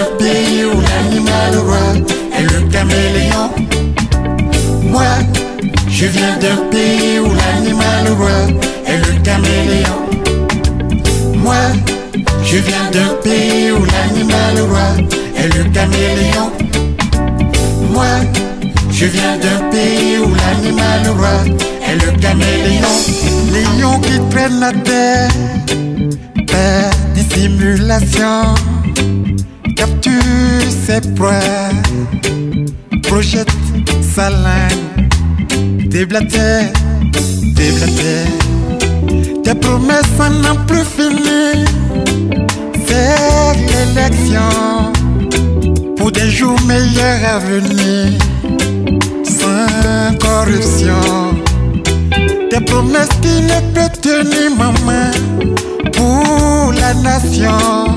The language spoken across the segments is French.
pays où l'animal roi est le caméléon. Moi, je viens d'un pays où l'animal roi est le caméléon. Moi, je viens d'un pays où l'animal roi est le caméléon. Moi, je viens d'un pays où l'animal roi est le caméléon. Les lions qui traînent la terre, par dissimulation, capture ses proies, projette sa langue, déblatère, déblatère. Tes promesses n'ont plus fini, c'est l'élection pour des jours meilleurs à venir, sans corruption. Tes promesses qui ne peuvent tenir, maman, pour la nation.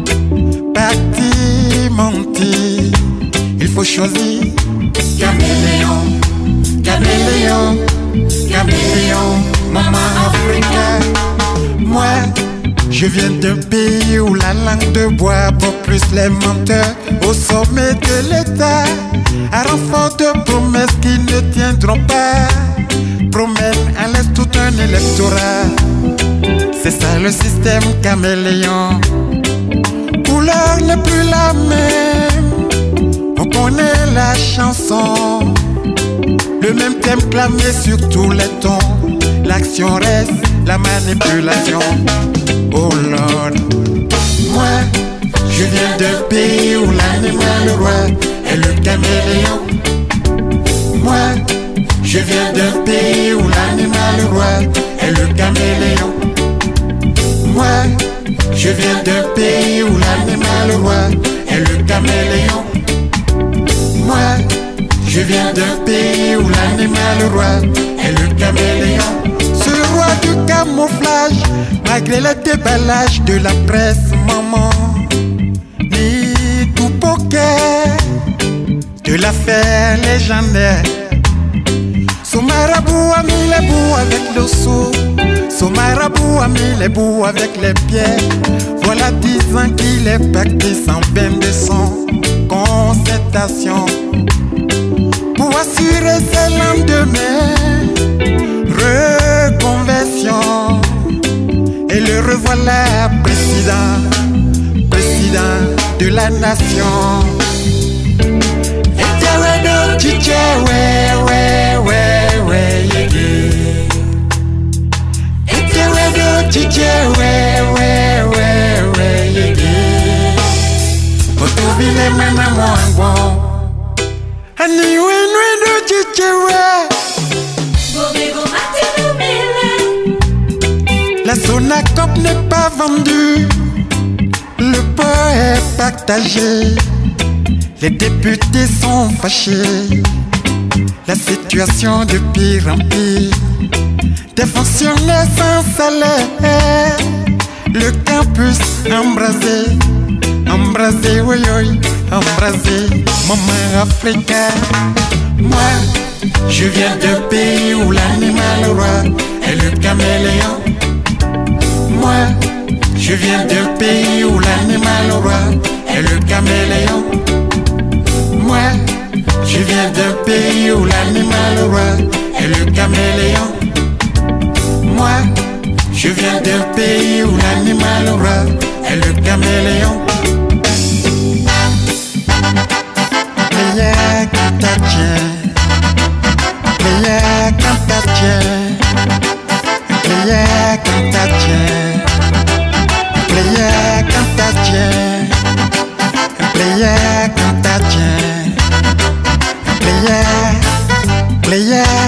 Parti, menti, il faut choisir. Caméléon, caméléon, caméléon, maman africaine. Moi, je viens d'un pays où la langue de bois pour plus les menteurs au sommet de l'État, à renfort de promesses qui ne tiendront pas, promènent à l'est tout un électorat. C'est ça le système caméléon. Couleur n'est plus la même, on connaît la chanson, le même thème clamé sur tous les tons. L'action reste la manipulation. Oh Lord. Moi, je viens d'un pays où l'animal roi est le caméléon. Moi, je viens d'un pays où l'animal roi est le caméléon. Moi, je viens d'un pays où l'animal roi est le caméléon. Moi, je viens d'un pays où l'animal roi est le caméléon. Ce roi du camouflage, malgré le déballage de la presse, maman, ni tout poker de l'affaire légendaire. Son marabout a mis les bouts avec le seau, son marabout a mis les bouts avec les pieds. Voilà 10 ans qu'il est pacté sans peine de son concertation, pour assurer ses lendemains, reconversion. Et le revoilà président, président de la nation. La Sonacop n'est pas vendue, le pain est partagé, les députés sont fâchés, la situation de pire en pire, des fonctionnaires sans salaire, le campus embrasé, embrasé, oui, oui, embrasé, maman africaine. Moi, je viens d'un pays où l'animal roi est le caméléon. Moi, je viens d'un pays où l'animal roi est le caméléon. Moi, je viens d'un pays où l'animal roi est le caméléon. Moi, je viens d'un pays où l'animal roi est le caméléon. Playa cantatien, playa cantatien, playa cantatien, playa cantatien, playa cantatien, playa, playa.